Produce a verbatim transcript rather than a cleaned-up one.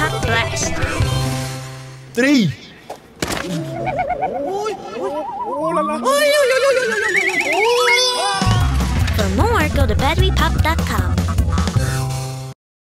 BatteryPOP Blast. Three. For more, go to battery pop dot com.